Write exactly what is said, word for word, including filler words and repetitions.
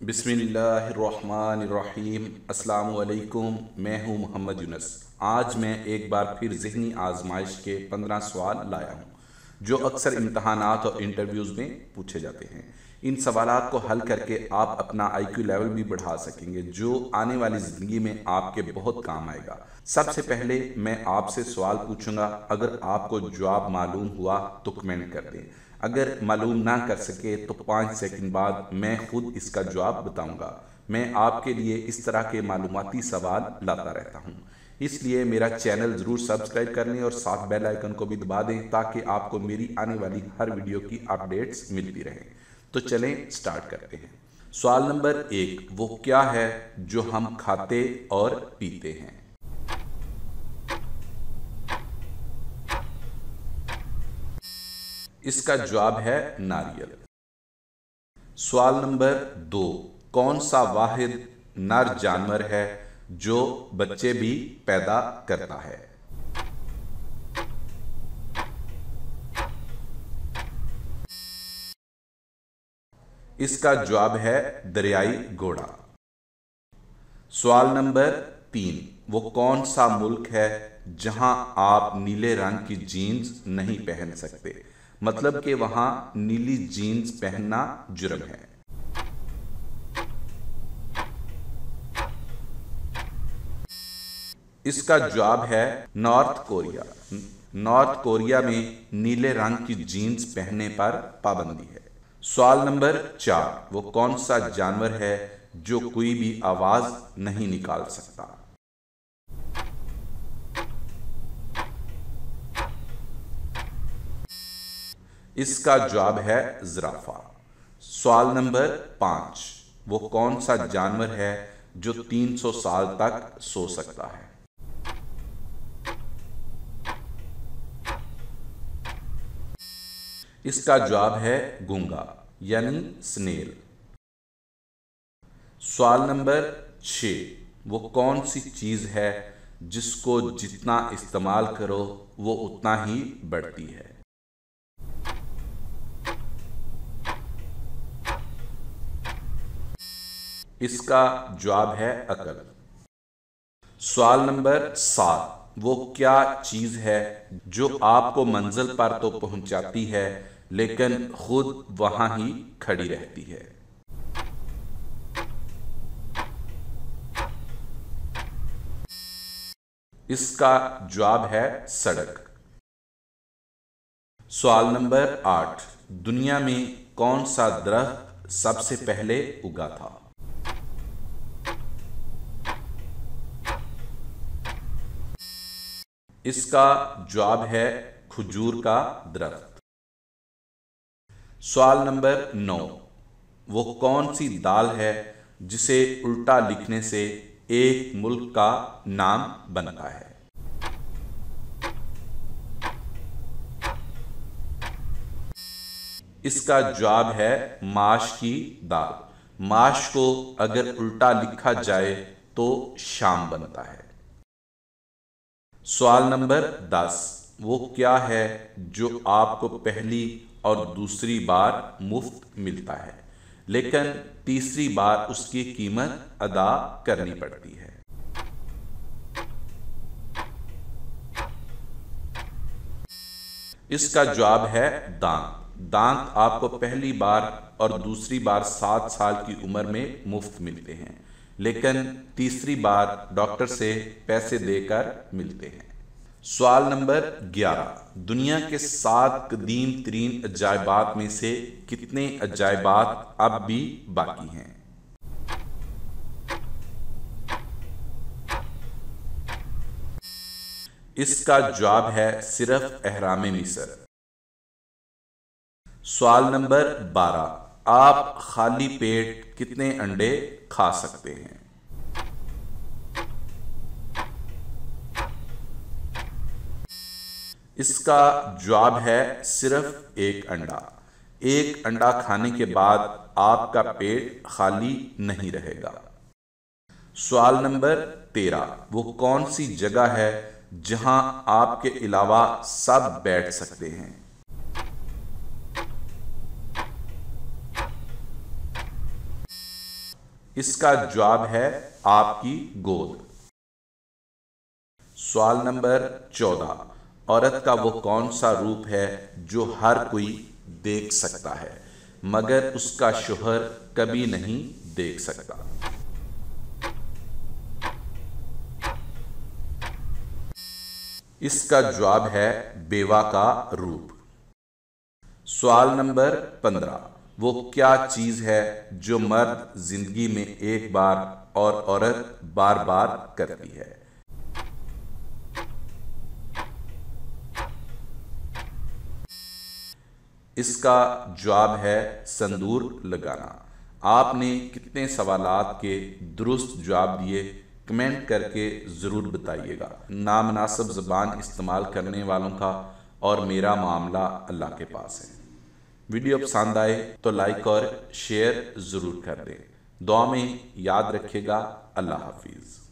بسم اللہ الرحمن الرحیم۔ السلام علیکم، میں ہوں محمد یونس۔ آج میں ایک بار پھر ذہنی آزمائش کے پندرہ سوال لایا ہوں جو اکثر امتحانات اور انٹرویوز میں پوچھے جاتے ہیں۔ ان سوالات کو حل کر کے آپ اپنا آئی کیو لیول بھی بڑھا سکیں گے جو آنے والی زندگی میں آپ کے بہت کام آئے گا۔ سب سے پہلے میں آپ سے سوال پوچھوں گا، اگر آپ کو جواب معلوم ہوا تو کمنٹ کر دیں، اگر معلوم نہ کر سکے تو پانچ سیکنڈ بعد میں خود اس کا جواب بتاؤں گا۔ میں آپ کے لیے اس طرح کے معلوماتی سوال لاتا رہتا ہوں، اس لیے میرا چینل ضرور سبسکرائب کر لیں اور ساتھ بیل آئیکن کو بھی دبا دیں تاکہ آپ کو میری آنے والی ہر ویڈیو کی اپڈیٹس ملتی رہیں۔ تو چلیں سٹارٹ کرتے ہیں۔ سوال نمبر ایک، وہ کیا ہے جو ہم کھاتے اور پیتے ہیں؟ اس کا جواب ہے ناریل۔ سوال نمبر دو، کون سا واحد نر جانور ہے جو بچے بھی پیدا کرتا ہے؟ اس کا جواب ہے دریائی گھوڑا۔ سوال نمبر تین، وہ کون سا ملک ہے جہاں آپ نیلے رنگ کی جینز نہیں پہن سکتے، مطلب کہ وہاں نیلی جینز پہننا جرم ہے؟ اس کا جواب ہے نارتھ کوریا۔ نارتھ کوریا میں نیلے رنگ کی جینز پہننے پر پابندی ہے۔ سوال نمبر چار، وہ کون سا جانور ہے جو کوئی بھی آواز نہیں نکال سکتا؟ اس کا جواب ہے زرافہ۔ سوال نمبر پانچ، وہ کون سا جانور ہے جو تین سو سال تک سو سکتا ہے؟ اس کا جواب ہے گونگا یعنی سنیل۔ سوال نمبر چھ، وہ کون سی چیز ہے جس کو جتنا استعمال کرو وہ اتنا ہی بڑھتی ہے؟ اس کا جواب ہے عقل۔ سوال نمبر سات، وہ کیا چیز ہے جو آپ کو منزل پر تو پہنچاتی ہے لیکن خود وہاں ہی کھڑی رہتی ہے؟ اس کا جواب ہے سڑک۔ سوال نمبر آٹھ، دنیا میں کون سا درخت سب سے پہلے اگا تھا؟ اس کا جواب ہے کھجور کا درخت۔ سوال نمبر نو، وہ کون سی دال ہے جسے الٹا لکھنے سے ایک ملک کا نام بنتا ہے؟ اس کا جواب ہے ماش کی دال۔ ماش کو اگر الٹا لکھا جائے تو شام بنتا ہے۔ سوال نمبر دس، وہ کیا ہے جو آپ کو پہلی اور دوسری بار مفت ملتا ہے لیکن تیسری بار اس کی قیمت ادا کرنی پڑتی ہے؟ اس کا جواب ہے دانت۔ دانت آپ کو پہلی بار اور دوسری بار سات سال کی عمر میں مفت ملتے ہیں لیکن تیسری بار ڈاکٹر سے پیسے دے کر ملتے ہیں۔ سوال نمبر گیارہ، دنیا کے سات قدیم ترین عجائبات میں سے کتنے عجائبات اب بھی باقی ہیں؟ اس کا جواب ہے صرف اہرام مصر۔ سوال نمبر بارہ، آپ خالی پیٹ کتنے انڈے کھا سکتے ہیں؟ اس کا جواب ہے صرف ایک انڈا۔ ایک انڈا کھانے کے بعد آپ کا پیٹ خالی نہیں رہے گا۔ سوال نمبر تیرہ، وہ کون سی جگہ ہے جہاں آپ کے علاوہ سب بیٹھ سکتے ہیں؟ اس کا جواب ہے آپ کی گود۔ سوال نمبر چودہ، عورت کا وہ کون سا روپ ہے جو ہر کوئی دیکھ سکتا ہے مگر اس کا شوہر کبھی نہیں دیکھ سکتا؟ اس کا جواب ہے بیوہ کا روپ۔ سوال نمبر پندرہ، وہ کیا چیز ہے جو مرد زندگی میں ایک بار اور عورت بار بار کرتی ہے؟ اس کا جواب ہے سندور لگانا۔ آپ نے کتنے سوالات کے درست جواب دیے کمنٹ کر کے ضرور بتائیے گا۔ نامناسب زبان استعمال کرنے والوں کا اور میرا معاملہ اللہ کے پاس ہے۔ ویڈیو پسند آئے تو لائک اور شیئر ضرور کر دیں۔ دعا میں یاد رکھے گا۔ اللہ حافظ۔